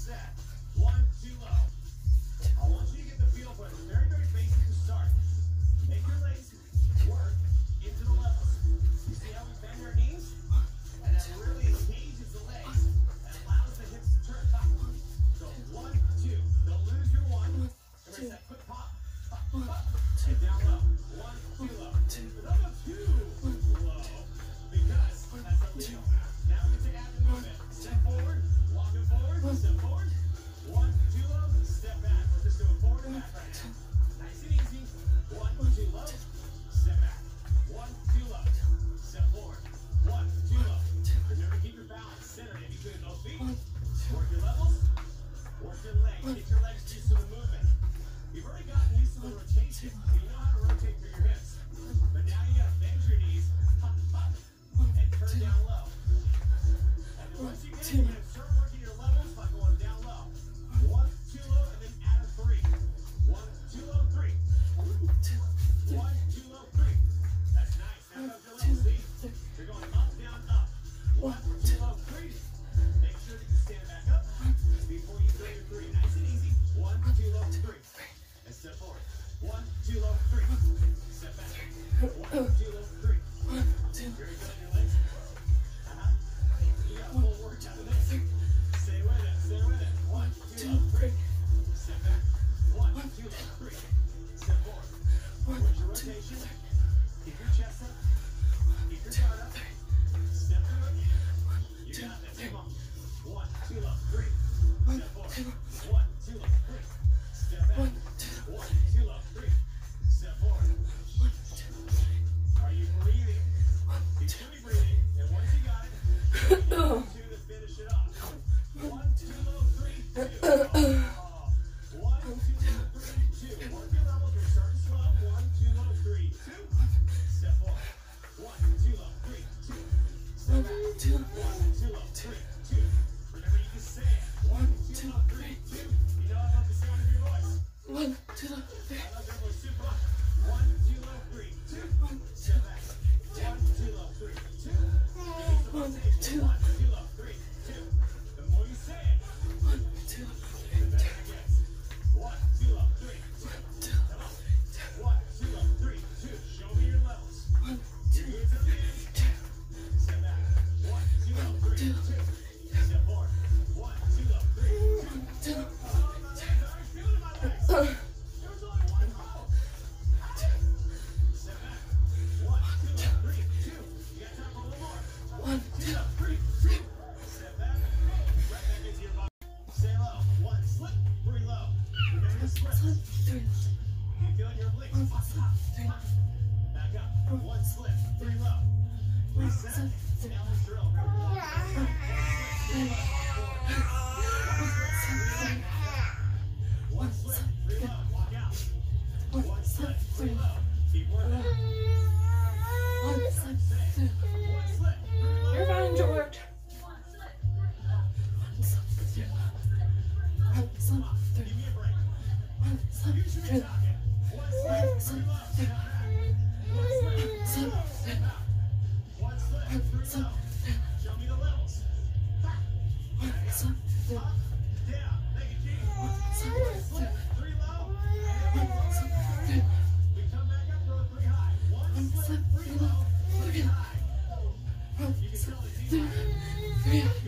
set. 1, 2 low. I want you to get the feel for it. It's very, very basic to start. Make your legs work into the levels. You see how we bend our knees? And that really engages the legs and allows the hips to turn up. So 1, 2. Don't lose your 1. Remember that quick pop, pop, pop. And down low. 1, 2 low. But don't go too low because that's a wheel. Now we can add the movement. Step forward, walking forward, step forward. 1, 2 low, step back. We're just going forward and back right now. Nice and easy. 1, 2 low, step back. 1, 2 low, step forward. 1, 2 low. Remember to keep your balance centered in between those feet. Work your levels. Work your legs. Get your legs used to the movement. You've already gotten used to the rotation. You know how to rotate through your hips. But now you got to bend your knees, pop, pop, and turn down low. And then once you get in, you're going to start working your levels by going down low. 1, 2 low, and then add a 3. 1, 2 low, 3. 1, 2 low, 3. That's nice. Now comes your levels. See? You're going up, down, up. 1, 2 low, 3. Make sure that you stand back up before you throw your 3. Nice and easy. 1, 2 low, 3. And step forward. 1, 2 low, 3. Step back. 1, 2 low, 3. Very good on your legs. You got a full workout of this. Stay with it. Stay with it. 1, 2 low, 3. Step back. 1, 2 low, 3. Step forward. Watch your rotation. Keep your chest up. Keep your guard up. Step through it. You got this. Come on. 1, 2 low, 3. Step forward. 1, 2 low, 3. Step back. 1, 2 low, 3. Step forward. Are you breathing? You should be breathing. And once you got it, you need 2 to finish it off. 1, 2 low, 3, 2. 1, 2 low, 3, 2. Work your levels. You're starting slow. 1, 2 low, 3, 2. Step forward. 1, 2 low, 3, 2. Step back. 1, 2 low, 3, 2. Remember, you can say it. 1, 2 low, 3, 2. You know I love the sound of your voice. 1, 2 low, 3. I love your voice too. Come on. 1, 2 low, 3, 2. Step back. 1, 2 low, 3, 2. 1, 2 low, 3, 2. The more you say it, 1, 2 low, 3, the better it gets. 1, 2 low, 3, 2. Come on. 1, 2 low, 3, 2. Show me your levels. 1, You're good to the end. Step back. 1, 2 low, 3, 2. Step forward. 1, 2 low, 3, 2. 2 low. Oh, my legs. I was feeling my legs. There was only one row. Step back. 1, 2 low, 3, 2. You got time for a little more. 1, 2 low, 3, 2. Step back. Right back into your body. Stay low. 1, slip, 3 low. Remember to slip. 3 You feel in your obliques. Pop, pop, pop. Back up. 1 slip, 3 low. Reset. Elbows drill. Remember, 1 slip, 3 low. 1 slip, 3 low. Walk out. 1 slip, 3 low. Keep working. 1 slip, 3 low. 1 slip, 3 low. You're fine, George. 1 slip, 3 low. 1 slip, 3 Give me a break. 1 slip, You should 3 be low. talking. 1 slip, 3 low. Step back. 1 slip, 3 low. Step out. 1 slip, 3 low. Show me the levels. 1 slip, 3 low. Up, down. Thank you, G. 1 slip, 3 low. 1 slip, 3 low. We come back up, throw 3 high. 1 slip, 3 low. 3 high. You can tell the team. 3 low.